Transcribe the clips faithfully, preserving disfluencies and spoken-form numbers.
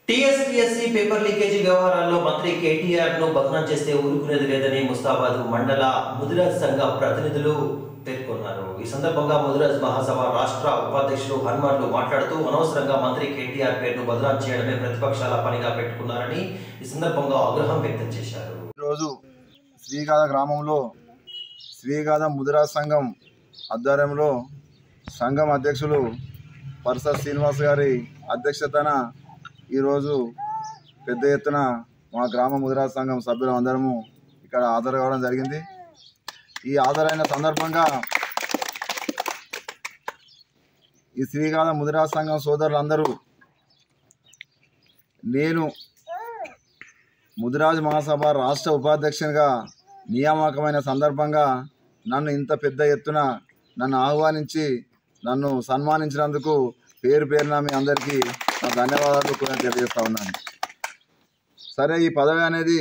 TSPSC paper leakage వ్యవహారాల్లో మంత్రి కేటీఆర్ ను బదనాం చేస్తే ఊరుకునేది లేదని ముస్తాబాద్ మండల ముదిరాజ్ సంఘ ప్రతినిధులు పేర్కొన్నారు. ఈ సందర్భంగా ముదిరాజ్ మహాసభ రాష్ట్ర ఉపాధ్యక్షులు హనుమాన్లు మాట్లాడుతూ అనవసరంగా మంత్రి కేటీఆర్ పేరును బదనాం చేయడమే ప్రతిపక్షాల పనిగా పెట్టుకున్నారని ఈ సందర్భంగా ఆగ్రహం వ్యక్తం చేశారు. ఈరోజు శ్రీగాధ గ్రామంలో శ్రీగాధ ముదిరాజ్ సంఘం ఆధ్వర్యంలో సంఘం అధ్యక్షులు పరస శ్రీనివాస్ గారి అధ్యక్షతన ఈరోజు పెద్ద ఎత్తున మా గ్రామ ముదిరాజ్ సంఘం సభ్యులు అందరము ఇక్కడ హాజరు కావడం జరిగింది. ఈ హాజరైన సందర్భంగా ఈ శ్రీగాధ ముదిరాజ్ సంఘం సోదరులందరూ నేను ముదిరాజ్ మహాసభ రాష్ట్ర ఉపాధ్యక్షునిగా నియామకమైన సందర్భంగా నన్ను ఇంత పెద్ద ఎత్తున నన్ను ఆహ్వానించి నన్ను సన్మానించినందుకు పేరు పేరున మీ అందరికీ నా ధన్యవాదాలు కూడా తెలియజేస్తా ఉన్నాను. సరే, ఈ పదవి అనేది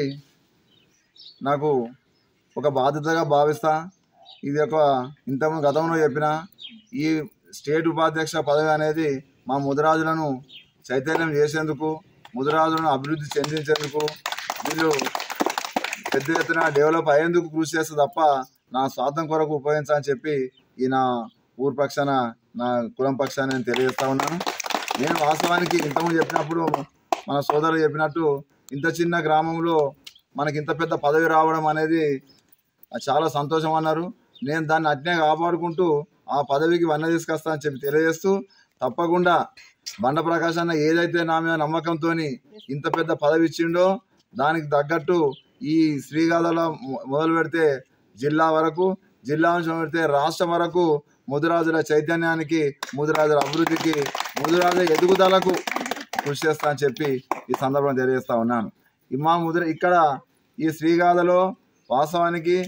నాకు ఒక బాధ్యతగా భావిస్తా. ఇది ఒక ఇంతకు గతంలో చెప్పిన ఈ స్టేట్ ఉపాధ్యక్ష పదవి అనేది మా ముదిరాజులను చైతన్యం చేసేందుకు, ముదిరాజులను అభివృద్ధి చెందించేందుకు, వీళ్ళు పెద్ద ఎత్తున డెవలప్ అయ్యేందుకు కృషి చేస్తే తప్ప నా స్వార్థం కొరకు ఉపయోగించాలని చెప్పి ఈ నా ఊరు పక్షాన నా కులం పక్షాన్ని నేను తెలియజేస్తా ఉన్నాను. నేను వాస్తవానికి ఇంతకుముందు చెప్పినప్పుడు మన సోదరులు చెప్పినట్టు ఇంత చిన్న గ్రామంలో మనకి ఇంత పెద్ద పదవి రావడం అనేది చాలా సంతోషం అన్నారు. నేను దాన్ని అట్నే కాపాడుకుంటూ ఆ పదవికి వన్న తీసుకొస్తానని చెప్పి తెలియజేస్తూ, తప్పకుండా బండ ప్రకాష్ అన్న ఏదైతే నా మీద నమ్మకంతో ఇంత పెద్ద పదవి ఇచ్చిండో దానికి తగ్గట్టు ఈ శ్రీగాధలో మొదలు పెడితే జిల్లా వరకు, జిల్లా నుంచి పెడితే రాష్ట్రం వరకు ముదిరాజుల చైతన్యానికి, ముదిరాజుల అభివృద్ధికి, ముదిరాజుల ఎదుగుదలకు కృషి చేస్తా అని చెప్పి ఈ సందర్భంగా తెలియజేస్తా ఉన్నాను. మా ముదిర ఇక్కడ ఈ శ్రీగాధలో వాస్తవానికి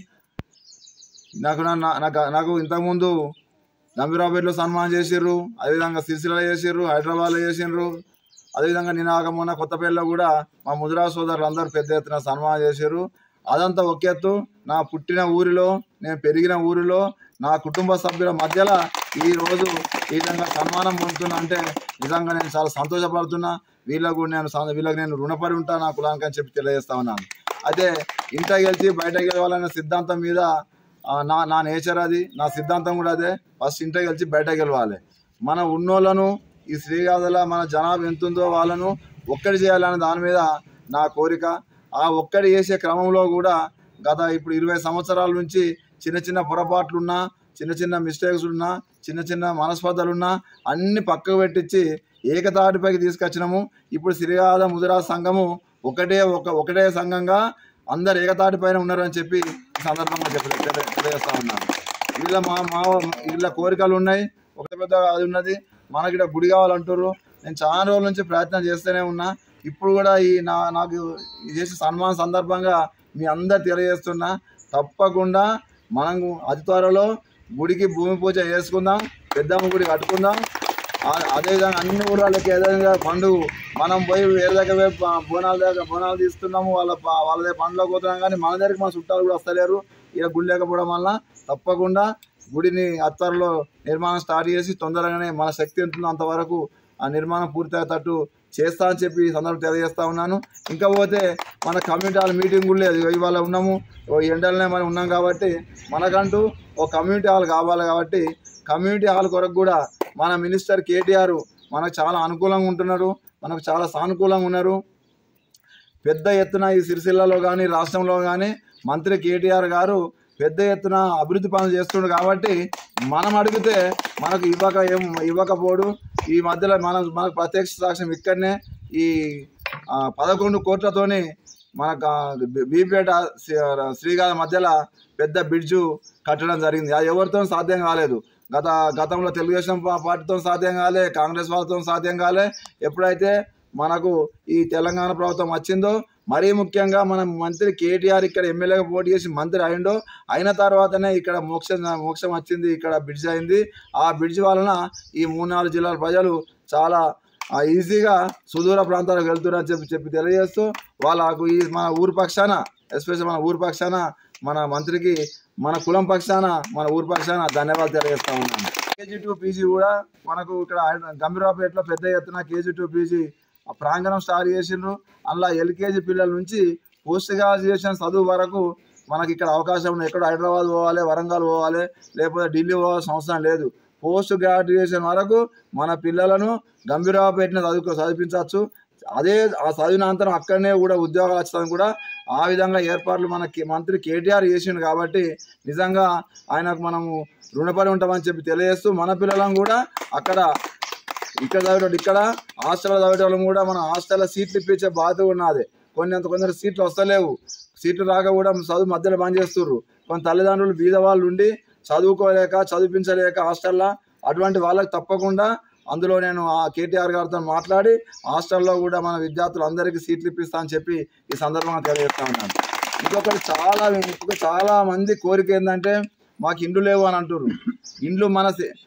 నాకు నాకు ఇంతకుముందు గంభీరాబాద్లో సన్మానం చేసిర్రు, అదేవిధంగా సిరిసిల్లలో చేసిర్రు, హైదరాబాద్లో చేసిర్రు, అదేవిధంగా నిన్న మొన్న కొత్తపల్లిలో కూడా మా ముదిరాజు సోదరులు అందరూ పెద్ద ఎత్తున సన్మానం చేసిర్రు. అదంతా ఒక ఎత్తు. నా పుట్టిన ఊరిలో, నేను పెరిగిన ఊరిలో, నా కుటుంబ సభ్యుల మధ్యలో ఈరోజు ఈ విధంగా సన్మానం పొందుతున్నా అంటే నిజంగా నేను చాలా సంతోషపడుతున్నా. వీళ్ళకు నేను వీళ్ళకి నేను రుణపడి ఉంటా నా కులానికి అని చెప్పి తెలియజేస్తా ఉన్నాను. అయితే ఇంట గెలిచి బయట గెలవాలనే సిద్ధాంతం మీద నా నా నేచర్ అది, నా సిద్ధాంతం కూడా అదే. ఫస్ట్ ఇంట గెలిచి బయట గెలవాలి. మన ఉన్నోళ్ళను ఈ శ్రీగాధలో మన జనాభా ఎంతుందో వాళ్ళను ఒక్కడి చేయాలనే దాని మీద నా కోరిక. ఆ ఒక్కడి చేసే క్రమంలో కూడా గత ఇప్పుడు ఇరవై సంవత్సరాల నుంచి చిన్న చిన్న పొరపాట్లున్నా, చిన్న చిన్న మిస్టేక్స్ ఉన్నా, చిన్న చిన్న మనస్పర్ధలున్నా అన్ని పక్కకు పెట్టించి ఏకతాటిపైకి తీసుకొచ్చినాము. ఇప్పుడు శ్రీగాధ ముదిరాజ్ సంఘము ఒకటే ఒక ఒకటే సంఘంగా అందరు ఏకతాటి పైన ఉన్నారని చెప్పి ఈ సందర్భంగా చెప్పి తెలియజేస్తా ఉన్నాను. వీళ్ళ మా మా వీళ్ళ కోరికలు ఉన్నాయి, ఒక పెద్ద అది ఉన్నది. మనకి ఇక్కడ గుడి కావాలంటారు. నేను చాలా రోజుల నుంచి ప్రయత్నం చేస్తూనే ఉన్నా. ఇప్పుడు కూడా ఈ నా నాకు చేసే సన్మాన సందర్భంగా మీ అందరు తెలియజేస్తున్నా, తప్పకుండా మనం అతి త్వరలో గుడికి భూమి పూజ చేసుకుందాం, పెద్దమ్మ గుడి కట్టుకుందాం. అదేవిధంగా అన్ని ఊళ్ళకి ఏదైనా పండుగ మనం పోయి వేరే దగ్గర బోనాల దగ్గర బోనాలు తీస్తున్నాము, వాళ్ళ వాళ్ళ దగ్గర పండుగ పోతున్నాం. కానీ మన దగ్గరికి మన చుట్టాలు కూడా వస్తలేరు ఇక గుడి లేకపోవడం వల్ల. తప్పకుండా గుడిని అత్వరలో నిర్మాణం స్టార్ట్ చేసి తొందరగానే మన శక్తి ఉంటుందో అంతవరకు ఆ నిర్మాణం పూర్తయ్యేటట్టు చేస్తా అని చెప్పి ఈ సందర్భం తెలియజేస్తా ఉన్నాను. ఇంకా పోతే మన కమ్యూనిటీ హాల్ మీటింగ్ కూడా లేదు. ఇవాళ ఉన్నాము, ఎండలనే మనం ఉన్నాం కాబట్టి మనకంటూ ఒక కమ్యూనిటీ హాల్ కావాలి. కాబట్టి కమ్యూనిటీ హాల్ కొరకు కూడా మన మినిస్టర్ కేటీఆర్ మనకు చాలా అనుకూలంగా ఉంటున్నారు, మనకు చాలా సానుకూలంగా ఉన్నారు. పెద్ద ఎత్తున ఈ సిరిసిల్లలో కానీ రాష్ట్రంలో కానీ మంత్రి కేటీఆర్ గారు పెద్ద ఎత్తున అభివృద్ధి పనులు చేస్తుండ్రు. కాబట్టి మనం అడిగితే మనకు ఇవ్వక ఏం ఇవ్వకపోడు. ఈ మధ్యలో మనం మనకు ప్రత్యక్ష సాక్ష్యం ఇక్కడనే ఈ పదకొండు కోట్లతోని మనకు బీపేట శ్రీగాధ మధ్యలో పెద్ద బ్రిడ్జు కట్టడం జరిగింది. అది ఎవరితో సాధ్యం కాలేదు. గత గతంలో తెలుగుదేశం పార్టీతో సాధ్యం కాలే, కాంగ్రెస్ వాళ్ళతో సాధ్యం కాలే. ఎప్పుడైతే మనకు ఈ తెలంగాణ ప్రభుత్వం వచ్చిందో, మరీ ముఖ్యంగా మన మంత్రి కేటీఆర్ ఇక్కడ ఎమ్మెల్యేగా పోటీ చేసి మంత్రి అయిండో, అయిన తర్వాతనే ఇక్కడ మోక్షం మోక్షం వచ్చింది, ఇక్కడ బ్రిడ్జ్ అయింది. ఆ బ్రిడ్జ్ వలన ఈ మూడు నాలుగు జిల్లాల ప్రజలు చాలా ఈజీగా సుదూర ప్రాంతాలకు వెళ్తున్నారని చెప్పి చెప్పి తెలియజేస్తూ వాళ్ళకు ఈ మన ఊరు పక్షాన, ఎస్పెషల్ మన ఊరు పక్షాన, మన మంత్రికి, మన కులం పక్షాన, మన ఊరు పక్షాన ధన్యవాదాలు తెలియజేస్తా ఉన్నాను. కేజీ టూ పీజీ కూడా మనకు ఇక్కడ గంభీరావుపేటలో పెద్ద ఎత్తున కేజీ టూ పీజీ ఆ ప్రాంగణం స్టార్ట్ చేసిండ్రు. అందులో ఎల్కేజీ పిల్లల నుంచి పోస్ట్ గ్రాడ్యుయేషన్ చదువు వరకు మనకి ఇక్కడ అవకాశం ఉంది. ఎక్కడ హైదరాబాద్ పోవాలి, వరంగల్ పోవాలి, లేకపోతే ఢిల్లీ పోవాల్సిన అవసరం లేదు. పోస్ట్ గ్రాడ్యుయేషన్ వరకు మన పిల్లలను గంభీరావుపేటనే చదువుకో చదివించవచ్చు. అదే ఆ చదివినంతరం అక్కడనే కూడా ఉద్యోగాలు వచ్చాయని కూడా ఆ విధంగా ఏర్పాట్లు మన మంత్రి కేటీఆర్ చేసిండు. కాబట్టి నిజంగా ఆయనకు మనము రుణపడి ఉంటామని చెప్పి తెలియజేస్తూ మన పిల్లలను కూడా అక్కడ ఇక్కడ చదివేటోళ్ళు ఇక్కడ హాస్టల్లో చదివేటోళ్ళం కూడా మన హాస్టల్లో సీట్లు ఇప్పించే బాధ్యత ఉన్నది. కొన్ని అంత కొందరు సీట్లు వస్తలేవు, సీట్లు రాక కూడా చదువు మధ్యలో బంద్ చేస్తుర్రు. కొన్ని తల్లిదండ్రులు బీద వాళ్ళు ఉండి చదువుకోలేక చదివించలేక హాస్టల్లో అటువంటి వాళ్ళకి తప్పకుండా అందులో నేను ఆ కేటీఆర్ గారితో మాట్లాడి హాస్టల్లో కూడా మన విద్యార్థులందరికీ సీట్లు ఇప్పిస్తా అని చెప్పి ఈ సందర్భంగా తెలియజేస్తా ఉన్నాను. ఇంకొకటి చాలా ఇంకొక చాలా మంది కోరిక ఏంటంటే మాకు ఇండ్లు లేవు అని అంటున్నారు. ఇండ్లు మన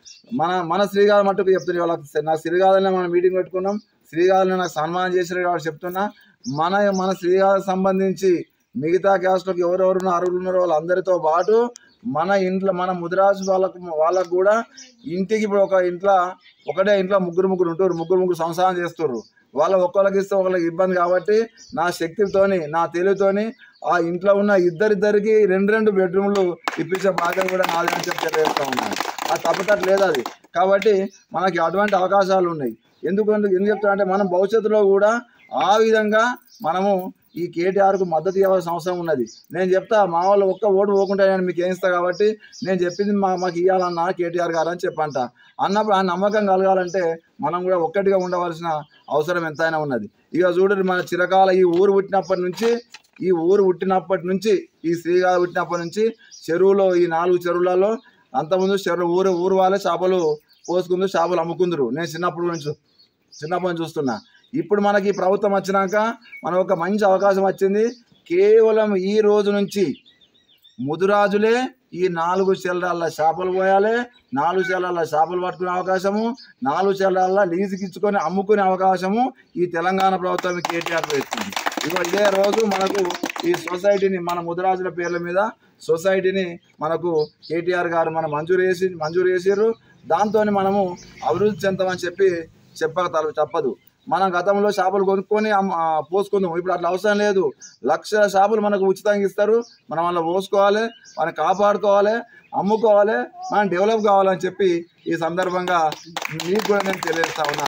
మన మన శ్రీగాధ మట్టుకు చెప్తున్నారు. వాళ్ళకి నాకు శ్రీగాధనే మనం మీటింగ్ పెట్టుకున్నాం, శ్రీగాధనే నాకు సన్మానం చేసినారు కాబట్టి చెప్తున్నా. మన మన శ్రీగాధకు సంబంధించి మిగతా క్యాస్ట్లకు ఎవరెవరు అర్హులు ఉన్నారో వాళ్ళందరితో పాటు మన ఇంట్లో మన ముదిరాజు వాళ్ళకు వాళ్ళకు కూడా ఇంటికి ఇప్పుడు ఒక ఇంట్లో ఒకటే ఇంట్లో ముగ్గురు ముగ్గురు ఉంటారు, ముగ్గురు ముగ్గురు సంసారం చేస్తారు. వాళ్ళ ఒక్కళ్ళకి ఇస్తే ఒకళ్ళకి ఇబ్బంది కాబట్టి నా శక్తితోని నా తెలివితోని ఆ ఇంట్లో ఉన్న ఇద్దరిద్దరికి రెండు రెండు బెడ్రూమ్లు ఇప్పించే బాధ్యత కూడా నాది అని చెప్పి తెలియజేస్తూ ఉన్నాను. అది తప్పటట్టు లేదు అది. కాబట్టి మనకి అటువంటి అవకాశాలు ఉన్నాయి. ఎందుకంటే ఎందుకు చెప్తా అంటే మనం భవిష్యత్తులో కూడా ఆ విధంగా మనము ఈ కేటీఆర్కు మద్దతు ఇవ్వాల్సిన అవసరం ఉన్నది. నేను చెప్తా మా వాళ్ళు ఒక్క ఓటు పోకుండా నేను మీకు ఏమిస్తా కాబట్టి నేను చెప్పింది మా మాకు ఇవ్వాలన్నా కేటీఆర్ గారు అని చెప్పంట. అన్నప్పుడు ఆ నమ్మకం కలగాలంటే మనం కూడా ఒక్కటిగా ఉండవలసిన అవసరం ఎంతైనా ఉన్నది. ఇక చూడండి మన చిరకాల ఈ ఊరు పుట్టినప్పటి నుంచి ఈ ఊరు పుట్టినప్పటి నుంచి ఈ శ్రీగాధ పుట్టినప్పటి నుంచి చెరువులో ఈ నాలుగు చెరువులలో అంతకుముందు చెరువు ఊరు ఊరు వాళ్ళే చేపలు పోసుకుందరు, చేపలు అమ్ముకుందరు. నేను చిన్నప్పుడు నుంచి చిన్నప్పటి నుంచి చూస్తున్నా. ఇప్పుడు మనకి ప్రభుత్వం వచ్చినాక మనం ఒక మంచి అవకాశం వచ్చింది. కేవలం ఈ రోజు నుంచి ముదురాజులే ఈ నాలుగు చెల్లరాళ్ళ చేపలు పోయాలి, నాలుగు చెల్లరాళ్ళ చేపలు పట్టుకునే అవకాశము, నాలుగు చెల్లరాళ్ళ లీజుకి ఇచ్చుకొని అమ్ముకునే అవకాశము ఈ తెలంగాణ ప్రభుత్వం కేటీఆర్ ఇచ్చింది. ఇగో ఇదే రోజు మనకు ఈ సొసైటీని మన ముదిరాజుల పేర్ల మీద సొసైటీని మనకు కేటీఆర్ గారు మనం మంజూరు చేసి మంజూరు చేసారు. దాంతో మనము అభివృద్ధి చెందామని చెప్పి చెప్పక తప్పదు. మనం గతంలో చేపలు కొనుక్కొని పోసుకుందాం. ఇప్పుడు అట్లా అవసరం లేదు. లక్షల చేపలు మనకు ఉచితంగా ఇస్తారు. మనం అలా పోసుకోవాలి, మనం కాపాడుకోవాలి, అమ్ముకోవాలి, మనం డెవలప్ కావాలని చెప్పి ఈ సందర్భంగా మీకు కూడా నేను తెలియజేస్తా ఉన్నా.